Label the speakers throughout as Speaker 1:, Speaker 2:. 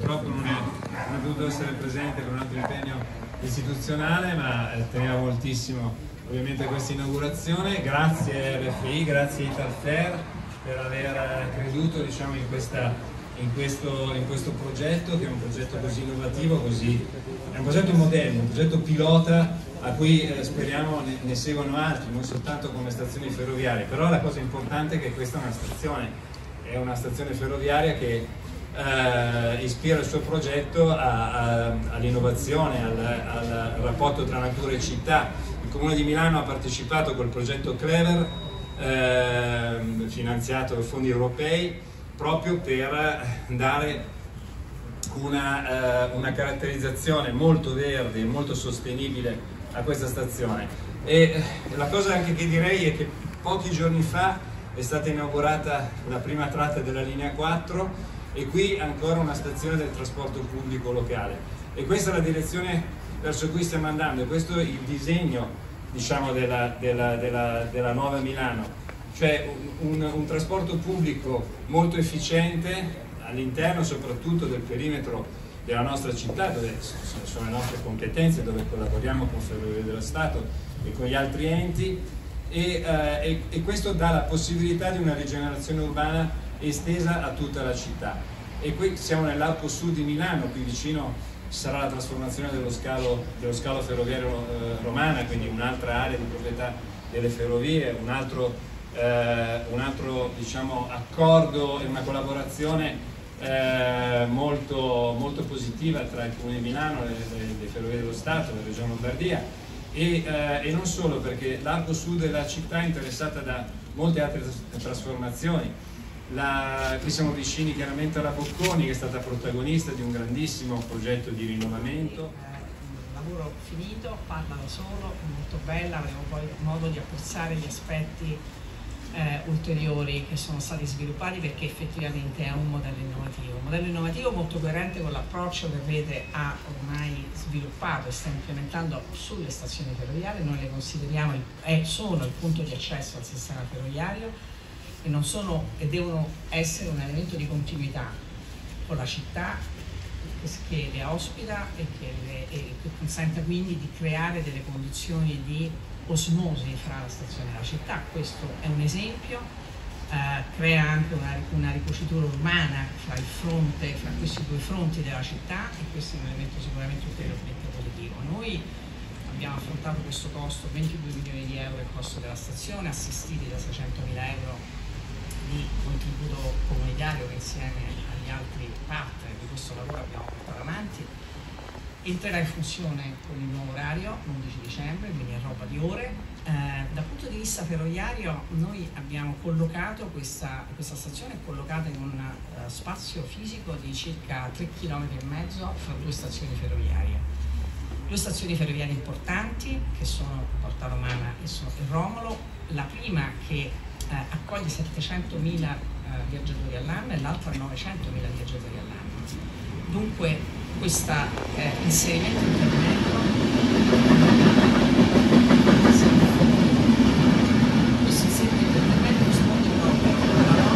Speaker 1: purtroppo non è potuto essere presente per un altro impegno istituzionale, ma teneva moltissimo ovviamente questa inaugurazione. Grazie RFI, grazie Italfer per aver creduto, diciamo, in questo progetto, che è un progetto così innovativo, è un progetto modello, un progetto pilota a cui speriamo ne seguano altri, non soltanto come stazioni ferroviarie. Però la cosa importante è che questa è una stazione ferroviaria che ispira il suo progetto all'innovazione, al rapporto tra natura e città. Il Comune di Milano ha partecipato col progetto Clever, finanziato da fondi europei, proprio per dare una caratterizzazione molto verde e molto sostenibile a questa stazione. E la cosa anche che direi è che pochi giorni fa è stata inaugurata la prima tratta della linea 4 e qui ancora una stazione del trasporto pubblico locale, e questa è la direzione verso cui stiamo andando, e questo è il disegno, diciamo, della nuova Milano, cioè un trasporto pubblico molto efficiente all'interno soprattutto del perimetro della nostra città, dove sono le nostre competenze, dove collaboriamo con Ferrovie dello Stato e con gli altri enti, e questo dà la possibilità di una rigenerazione urbana estesa a tutta la città. E qui siamo nell'arco sud di Milano, qui vicino ci sarà la trasformazione dello scalo ferroviario Romana, quindi un'altra area di proprietà delle ferrovie, un altro diciamo, accordo e una collaborazione molto positiva tra il Comune di Milano, le Ferrovie dello Stato, la Regione Lombardia, e non solo, perché l'arco sud della città è interessata da molte altre trasformazioni. Qui siamo vicini chiaramente alla Bocconi, che è stata protagonista di un grandissimo progetto di rinnovamento.
Speaker 2: Lavoro finito, parlano solo, molto bella, avremo poi modo di apprezzare gli aspetti ulteriori che sono stati sviluppati, perché effettivamente è un modello innovativo molto coerente con l'approccio che Rete ha ormai sviluppato e sta implementando sulle stazioni ferroviarie. Noi le consideriamo sono il punto di accesso al sistema ferroviario e non sono e devono essere un elemento di continuità con la città che le ospita e che consente quindi di creare delle condizioni di osmosi fra la stazione e la città. Questo è un esempio, crea anche una ricucitura urbana fra questi due fronti della città, e questo è un elemento sicuramente ulteriormente positivo. Noi abbiamo affrontato questo costo, 22 milioni di euro il costo della stazione, assistiti da 600.000 euro di contributo comunitario che insieme agli altri partner di questo lavoro abbiamo portato avanti. Entrerà in funzione con il nuovo orario l'11 dicembre, quindi è roba di ore. Dal punto di vista ferroviario noi abbiamo collocato questa stazione, è collocata in un spazio fisico di circa 3,5 km fra due stazioni ferroviarie. Due stazioni ferroviarie importanti che sono Porta Romana e Romolo, la prima che accoglie 700.000 viaggiatori all'anno e l'altra 900.000 viaggiatori all'anno. Dunque questo inserimento in pavimento, risponde proprio alla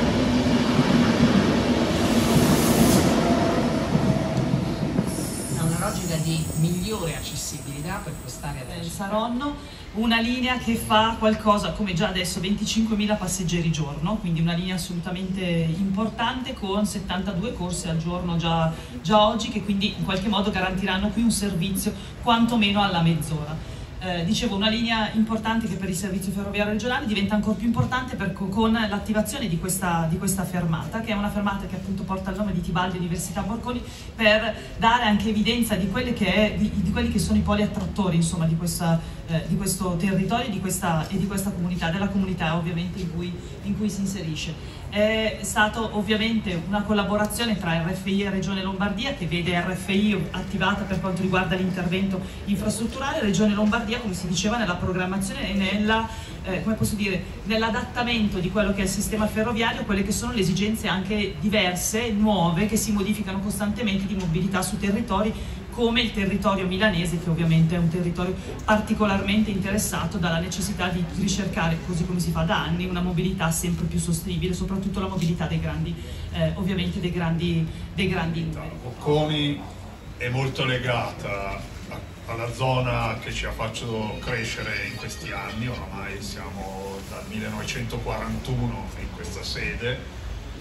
Speaker 2: logica di migliore accessibilità per quest'area del
Speaker 3: Saronno, una linea che fa qualcosa come già adesso 25.000 passeggeri giorno, quindi una linea assolutamente importante, con 72 corse al giorno già oggi, che quindi in qualche modo garantiranno qui un servizio quantomeno alla mezz'ora. Dicevo, una linea importante che per il servizio ferroviario regionale diventa ancora più importante con l'attivazione di questa fermata, che è una fermata che appunto porta il nome di Tibaldi Università Bocconi, per dare anche evidenza di quelli che sono i poli attrattori, insomma, di questo territorio e di questa comunità, della comunità ovviamente in cui si inserisce. È stata ovviamente una collaborazione tra RFI e Regione Lombardia, che vede RFI attivata per quanto riguarda l'intervento infrastrutturale, Regione Lombardia, come si diceva, nella programmazione e nell'adattamento di quello che è il sistema ferroviario, quelle che sono le esigenze anche diverse, nuove, che si modificano costantemente, di mobilità su territori come il territorio milanese, che ovviamente è un territorio particolarmente interessato dalla necessità di ricercare, così come si fa da anni, una mobilità sempre più sostenibile, soprattutto la mobilità dei grandi, ovviamente dei grandi numeri.
Speaker 4: Bocconi è molto legata alla zona che ci ha fatto crescere in questi anni, oramai siamo dal 1941 in questa sede.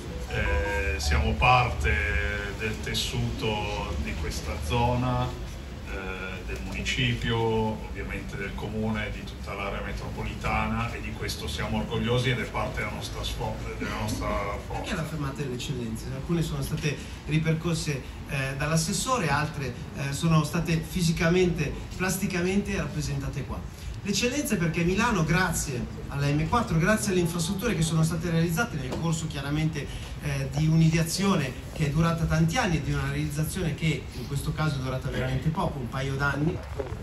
Speaker 4: Siamo parte del tessuto di questa zona, del municipio, ovviamente del comune, di tutta l'area metropolitana, e di questo siamo orgogliosi ed è parte della nostra forza.
Speaker 5: Anche alla fermata delle eccellenze, alcune sono state ripercorse dall'assessore, altre sono state fisicamente, plasticamente rappresentate qua. L'eccellenza è perché Milano, grazie alla M4, grazie alle infrastrutture che sono state realizzate nel corso chiaramente di un'ideazione che è durata tanti anni e di una realizzazione che in questo caso è durata veramente poco, un paio d'anni,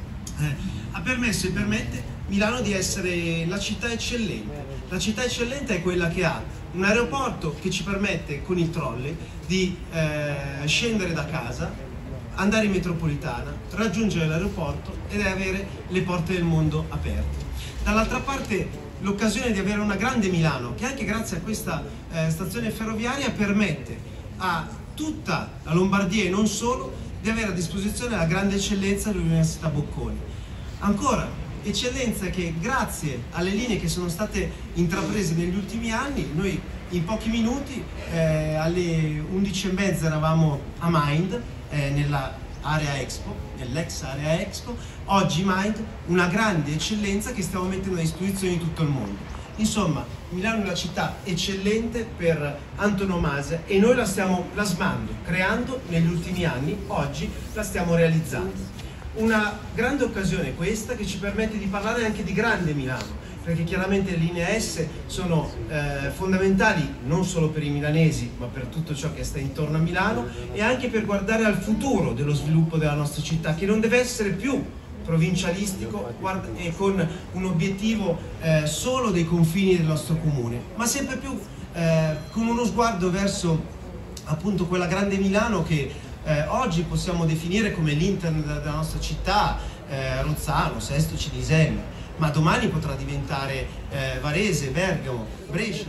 Speaker 5: ha permesso e permette Milano di essere la città eccellente. La città eccellente è quella che ha un aeroporto che ci permette con il trolley di scendere da casa, andare in metropolitana, raggiungere l'aeroporto ed avere le porte del mondo aperte. Dall'altra parte l'occasione di avere una grande Milano che anche grazie a questa stazione ferroviaria permette a tutta la Lombardia e non solo di avere a disposizione la grande eccellenza dell'Università Bocconi. Ancora, eccellenza che grazie alle linee che sono state intraprese negli ultimi anni, noi in pochi minuti alle 11:30 eravamo a Mind, nella area Expo, nell'ex area Expo. Oggi Mind, una grande eccellenza che stiamo mettendo a disposizione di tutto il mondo. Insomma, Milano è una città eccellente per antonomasia e noi la stiamo plasmando, creando negli ultimi anni, oggi la stiamo realizzando. Una grande occasione questa che ci permette di parlare anche di grande Milano, perché chiaramente le linee S sono fondamentali non solo per i milanesi ma per tutto ciò che sta intorno a Milano e anche per guardare al futuro dello sviluppo della nostra città, che non deve essere più provincialistico e con un obiettivo solo dei confini del nostro comune, ma sempre più con uno sguardo verso appunto quella grande Milano che oggi possiamo definire come l'internet della nostra città, Rozzano, Sesto, Cinisello, ma domani potrà diventare Varese, Bergamo, Brescia.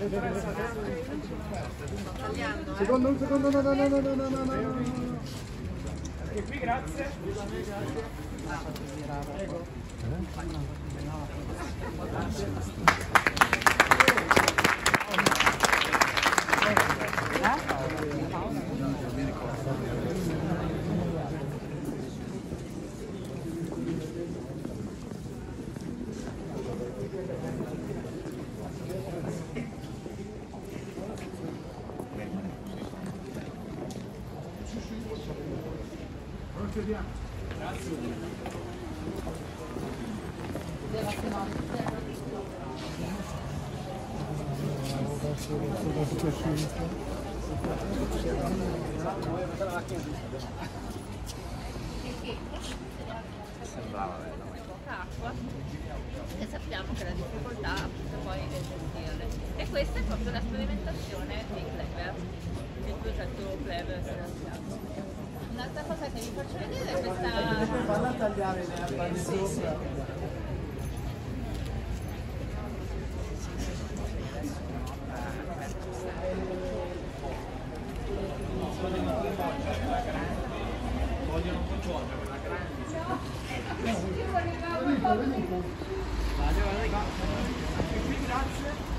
Speaker 6: Secondo, no. E qui grazie. Prego.
Speaker 7: Sembrava poca acqua e sappiamo che la difficoltà appunto poi è gestirle, e questa è proprio la sperimentazione di Clever, il progetto Clever finanziato. Un'altra cosa che vi faccio vedere è questa.
Speaker 6: Valla a tagliare le alberi sopra.
Speaker 8: Vogliono congiungere quella grande.
Speaker 6: Guarda, qui grazie.